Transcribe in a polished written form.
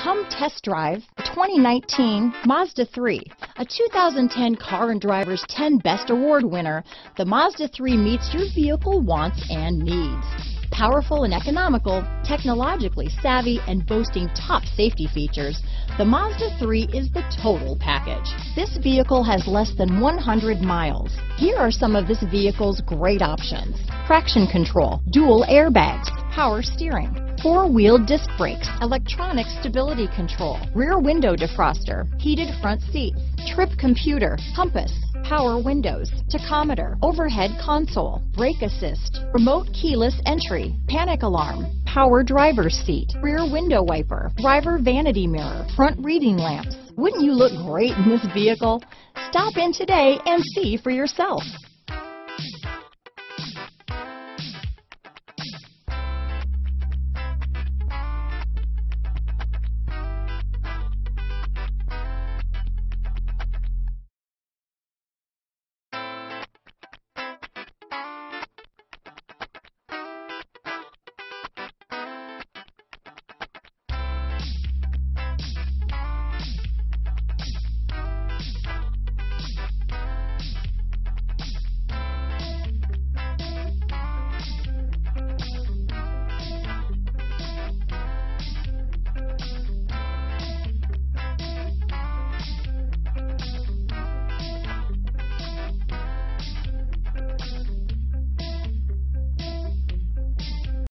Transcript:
Come test drive the 2019 Mazda 3. A 2010 Car and Driver's 10 Best Award winner, the Mazda 3 meets your vehicle wants and needs. Powerful and economical, technologically savvy, and boasting top safety features, the Mazda 3 is the total package. This vehicle has less than 100 miles. Here are some of this vehicle's great options: traction control, dual airbags, power steering, four-wheel disc brakes, electronic stability control, rear window defroster, heated front seats, trip computer, compass, power windows, tachometer, overhead console, brake assist, remote keyless entry, panic alarm, power driver's seat, rear window wiper, driver vanity mirror, front reading lamps. Wouldn't you look great in this vehicle? Stop in today and see for yourself.